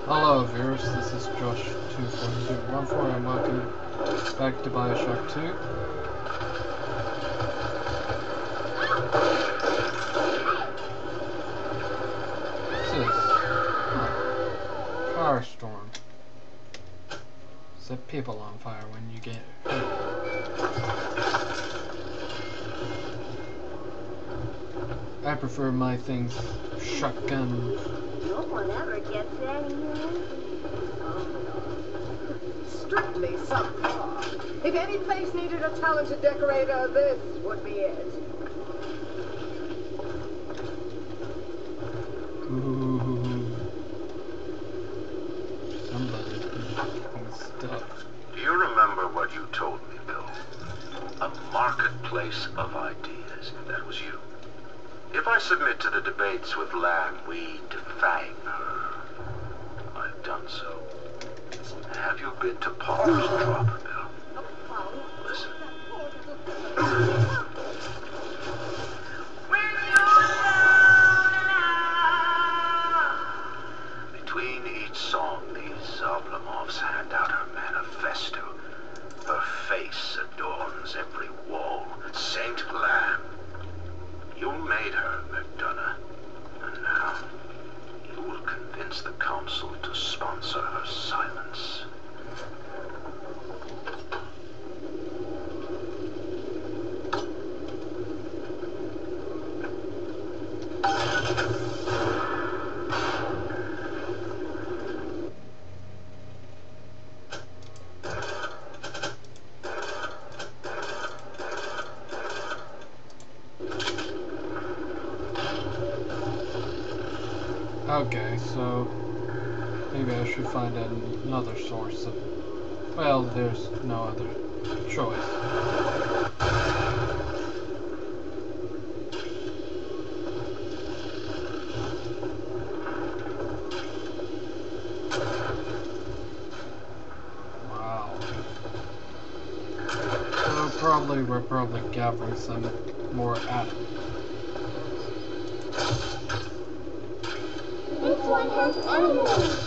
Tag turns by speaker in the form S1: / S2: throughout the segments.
S1: Hello viewers, this is Josh24214 and welcome back to Bioshock 2. What's this? Oh, Firestorm. Set people on fire when you get hurt. I prefer my things shotgun.
S2: No one ever gets any
S3: Strictly subpar. If any place needed a talented decorator, this would be it.
S1: Ooh. Somebody's making stuff.
S4: Do you remember what you told me, Bill? A marketplace of ideas. That was you. If I submit to the debates with Lamb, we defang her. I've done so. Have you been to Palmer's Drop, Bill? Listen. Between each song, these Oblomovs hand out her manifesto. Her face adorns every wall. Saint Lamb. You made her, McDonough. And now, you will convince the council to sponsor her silence.
S1: Okay, so maybe I should find another source of... Well, there's no other choice. Wow. So we're probably gathering some more atoms.
S2: This one has enemies.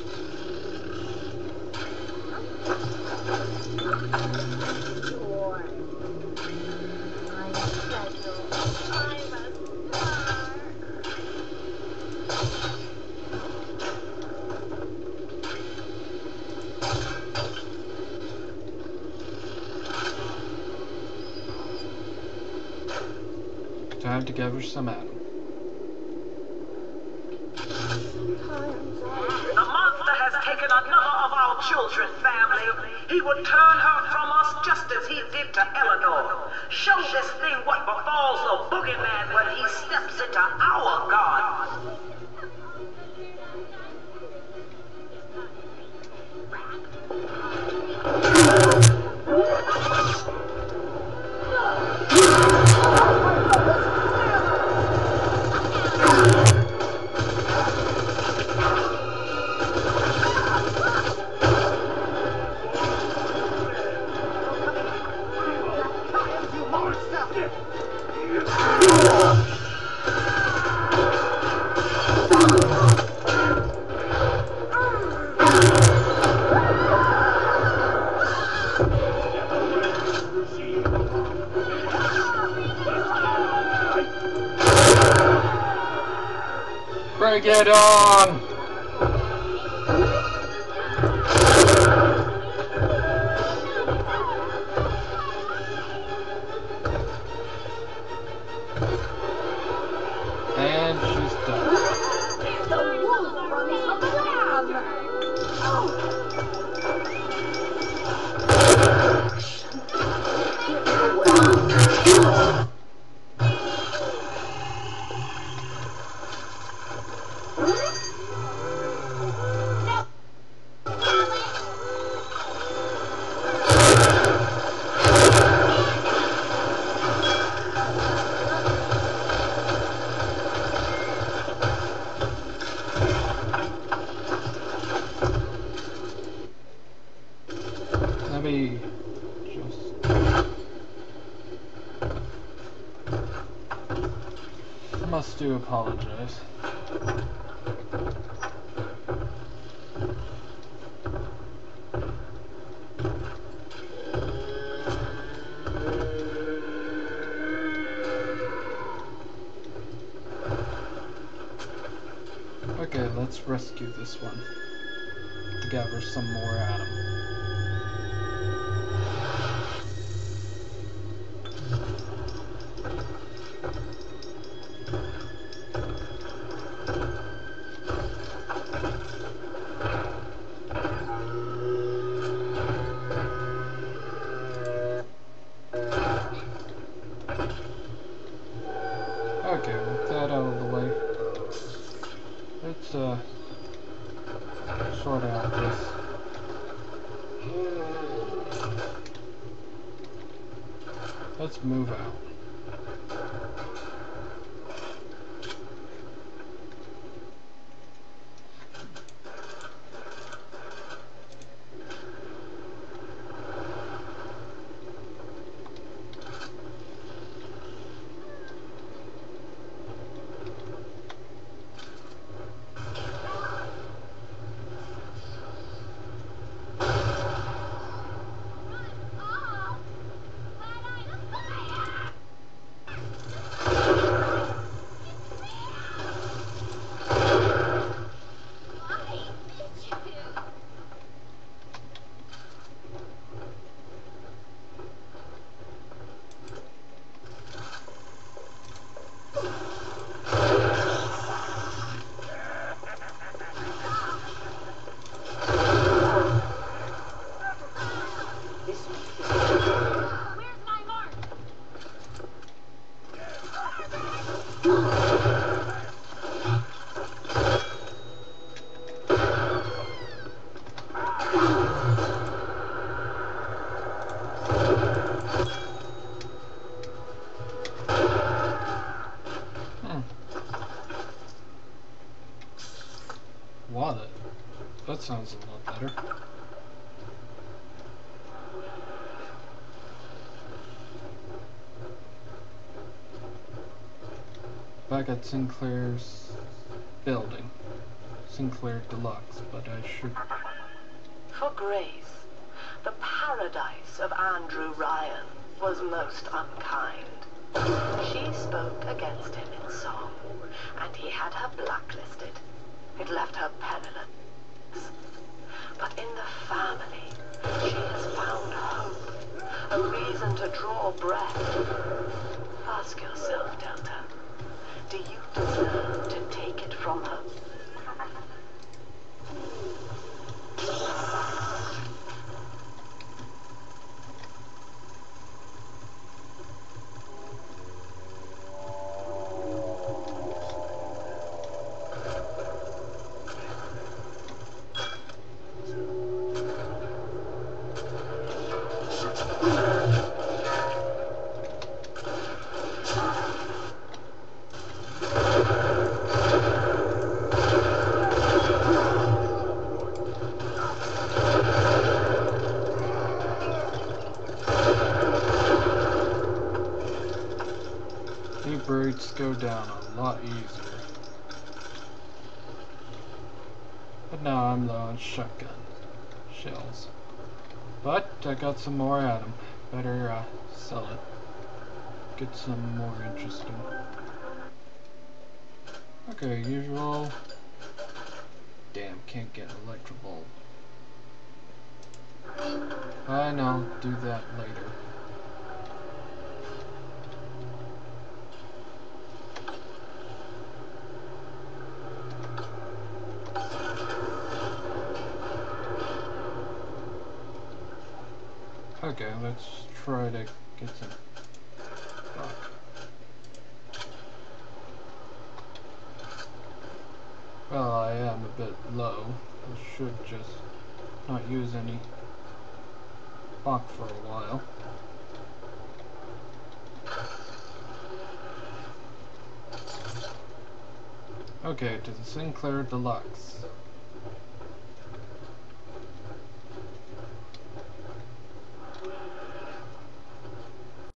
S2: Sure. I'm special. I'm a star.
S1: Time to gather some atoms.
S5: The monster has taken another of our children, family. He would turn her from us just as he did to Eleanor. Show this thing what befalls the boogeyman when he steps into our garden.
S1: Bring it on! And she's done.
S3: The wolf runs from the lamb.
S1: Let me just... I must do apologize. this one to gather some more Adam. Okay, with that out of the way, let's sort out this. Let's move out. Wallet. That sounds a lot better. Back at Sinclair's building. Sinclair Deluxe, but I should...
S5: For Grace, the paradise of Andrew Ryan was most unkind. She spoke against him in song, and he had her blacklisted. It left her penniless. But in the family, she has found hope, a reason to draw breath. Ask yourself, Delta, do you deserve to take it from her?
S1: Birds go down a lot easier. But now I'm low on shotgun shells. But I got some more Adam. Better sell it. Get some more interesting. Okay, usual. Damn, can't get electro bulb. Fine, I'll do that later. Okay, let's try to get some fuck. Well, I am a bit low. I should just not use any fuck for a while. Okay, to the Sinclair Deluxe.